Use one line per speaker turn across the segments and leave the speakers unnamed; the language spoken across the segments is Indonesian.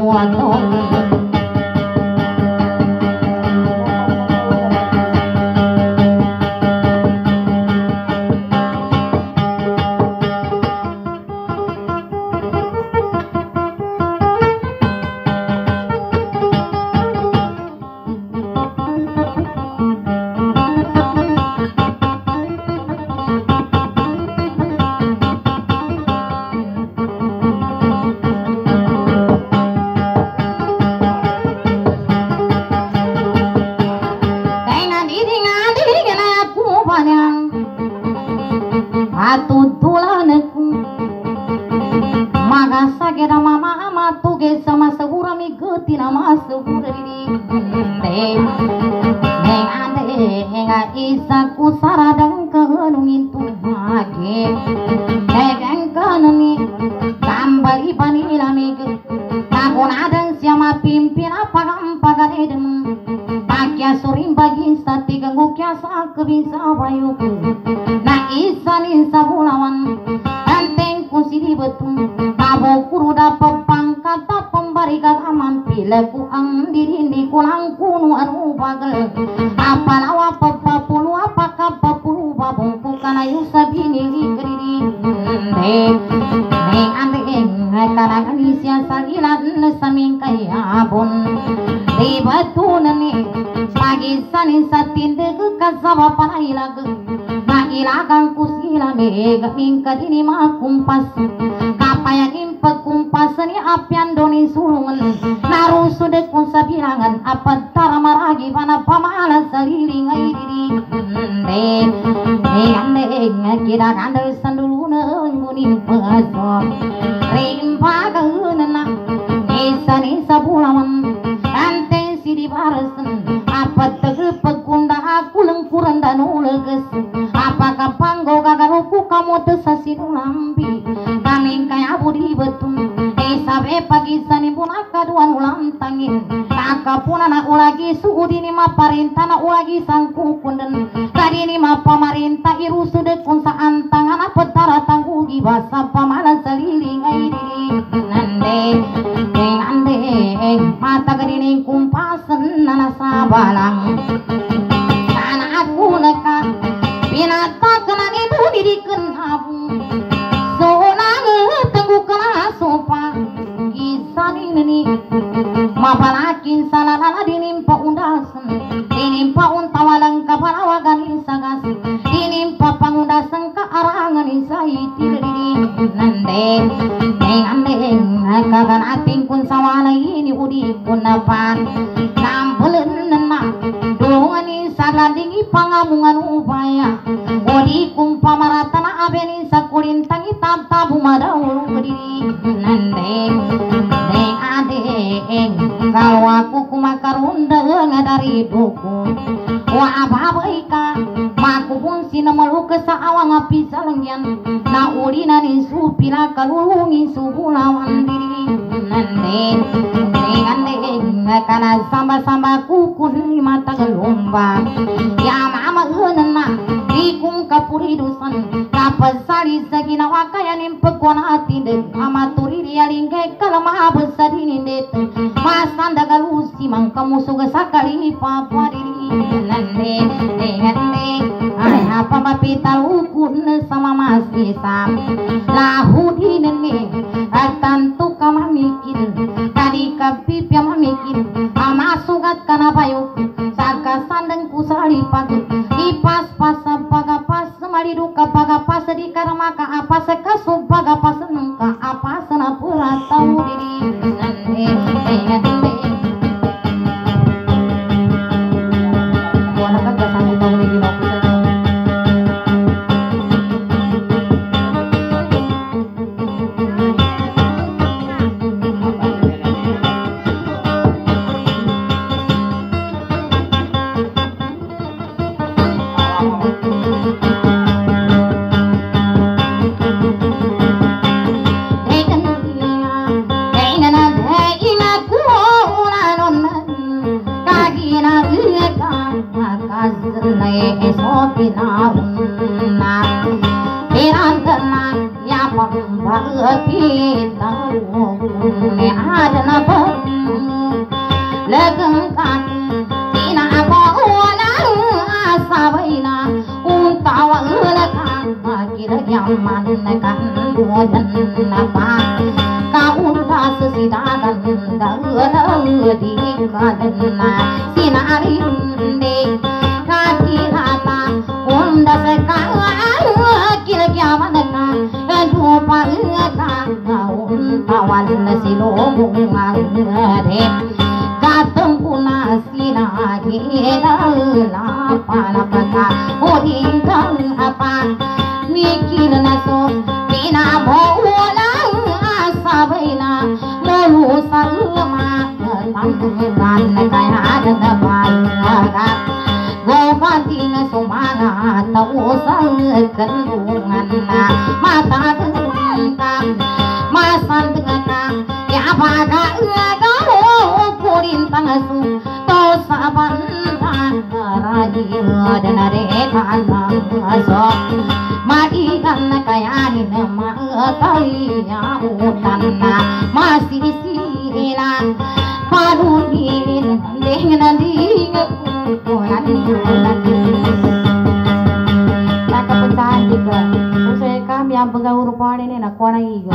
suatu kadini mah kumpas kapayakin pekumpas ni apian doni sulungan naru sudah kun sabilangan apa tara maragi pana pamala saliling ai diri ande kira kandel sanduluna ngunin pasok rimpa gaunana nisa bulawan ante sidi barasen apa tegel pegunda aku lengkuran dan uleges apakah panggo gagaruku kamu tesasi ulambi kaning kaya budi betung sabe pagi sani pun akaduan ulam tangin kakapun anak ulagi suhu dini ma parintana ulagi sangku kunden tadi ni ma pamarintah iru sudah kunsa antang anak petara tanggugi basa pamalan seliling ai diri ande mata kedini kumpasen nana sabalang anak aku neka binata kena ibu didiken abu sonang tenggu kena sopa kisah ini mapalakin salala dinimpa undasan dinimpa untawalang kapalawagan isagas dinimpa pangundasan ka arangan isai tidiri nande kagan ating kun sawala ini udi kun napan nampelen nana doangani sagandingi pangamungan upaya odi kumpa maratana abeni sakulintangi tabu madau kediri nande ade kalau aku kumakarunda ngadari duku wa ababaika maku pun sinamalu kesaawang api salengyan na ulina ni supila kalungi subulawan diri nande kana samba kukun ni mata gelomba ya mama nana ikung kapuri dusan kapasali sagina wakaya nimpekwana atinde amaturi dia lingke kalama besar ini det masanda galusi mangkamu suga sakali papa diri nande ay apa mapita ukun sama masih sam lahu dinene atantu kamamikir tadi kapi piamamikir amasugat kana bayu saka sandeng kusali pagut ipas pasa pagapas mariduka pagapas di karamaka apa sekasu pagapas nengka apa sana pura tahu diri buana kagak sanggup tahu diri kita ada napa nyaman kan duan apa kaunda sesidagan di kadena sinarinde kakirata unda sekala kira kiaman ka dupa tawan silobung ngade katempuna sinagedala palapaka odingkang apa mikir naso pina bola asabaina mulu salma tangkan kaya ada bayaga gopating sumanga tausang kendungan mata tengkang masan tengkang ya pada purin tangasu to sabantan radio dan aretan aso madikan kayani nama kalinya utan masih silang padunin dengan ding kuan tak kepecahan juga usai kami yang pegawai rupa ini nak kuan lagi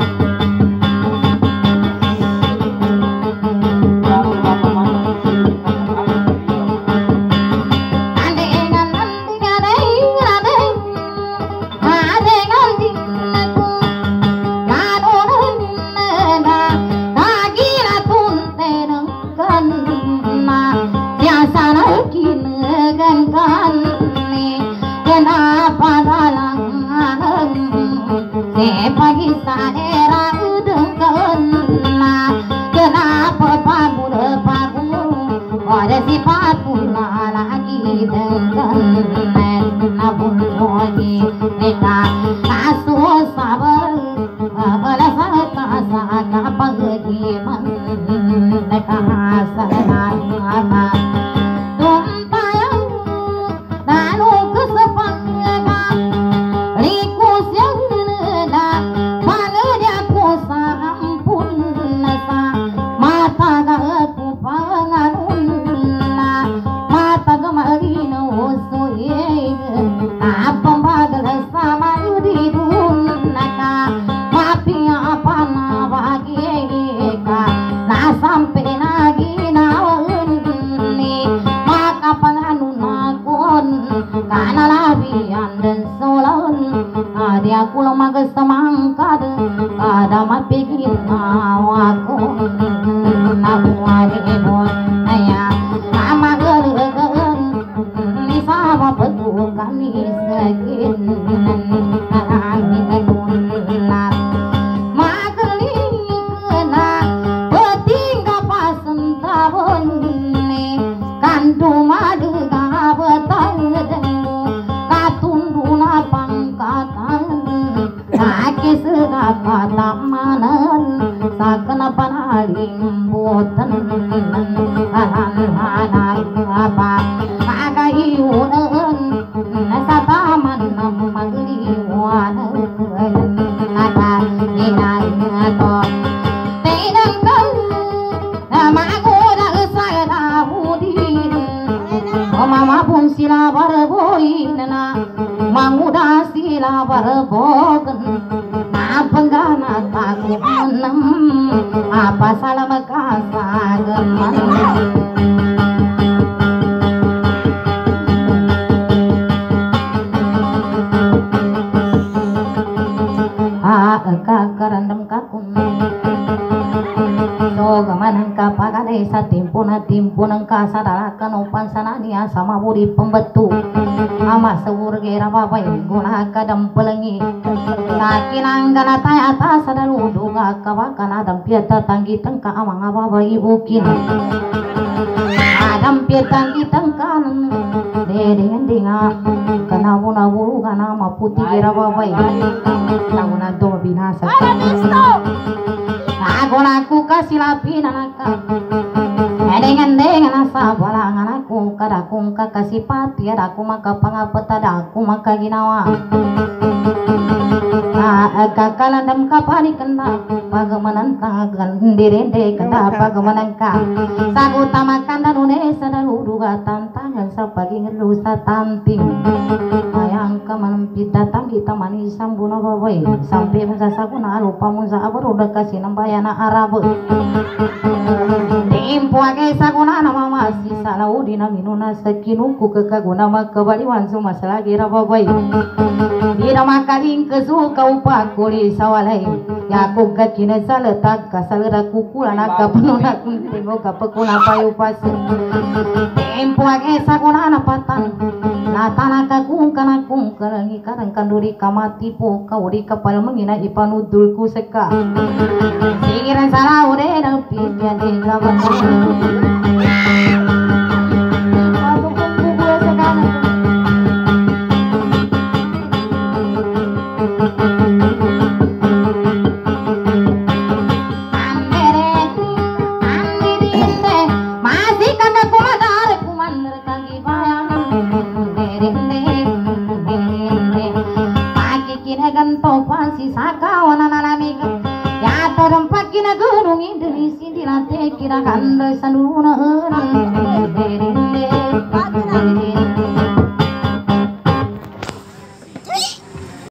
pagi saera udengkeun kenapa pagu ada sifat pula lagi dengkeun nabun lagi neka kasus sabar balas kasa pagiman neka salah tumpayang nanu kesepang aku lama kesemangkat ada mapikir aku nabuari bon ayah sama geren ni sama petukan ni sekin nangi kedunan makeling kena peting kapasen tabon ni kandu madu kabetang katunduna pangkatan Aki segala tamanan sakna panaling boten hanan apa pagayunan sa taman magliwan naka inan to tinang kang magoda sa hudin mama pun sila barboin na manguda sila barbogan penggana takut menang apa salah makasageman kakarandam kakun so gamanang kapagale sa timpunan kasadalakan upan sanania sama budi pembetu ama sewurgera babai guna kadam pelengi sakinang gana taya atas ada luduga kawakan adam pieta tanggi tengka amang ababa ibu kini adam pieta tanggi tengkan dengan denga kanabu kana maputi gera babai naguna do binasa aku kasih lapin anaka dengan asa balangan aku kadakung kasih pati adaku maka pangapeta daku maka ginawa kakalandam kapani kena pagamanang tagan dirende kena pagamanang ka sagu tamakan danune sadalu duga tantangan sa paging lusa tanting ayang ka malempit datang kita manis sambuna babai sampai masasakuna lupa musa abur udah kasih nambayana Arab tempo age sakuna nama masih salau dina minuna sakinuku kekaguna makabaliwan suma selagi rababai dina makaling kesuka upakuli sawalai yaku kakina saletak kasalera kukulan akapununa kuntingo kapakuna payu pasir tempo age sakuna napatan natana kakungkana kungkalangi karang kanduri kamati po kauri kapal mengina ipanudulku seka sigiran salah udah nepi jadi kawan aku kumpul gue sekarang gunung Indonesia di lantai kira kandai sanuna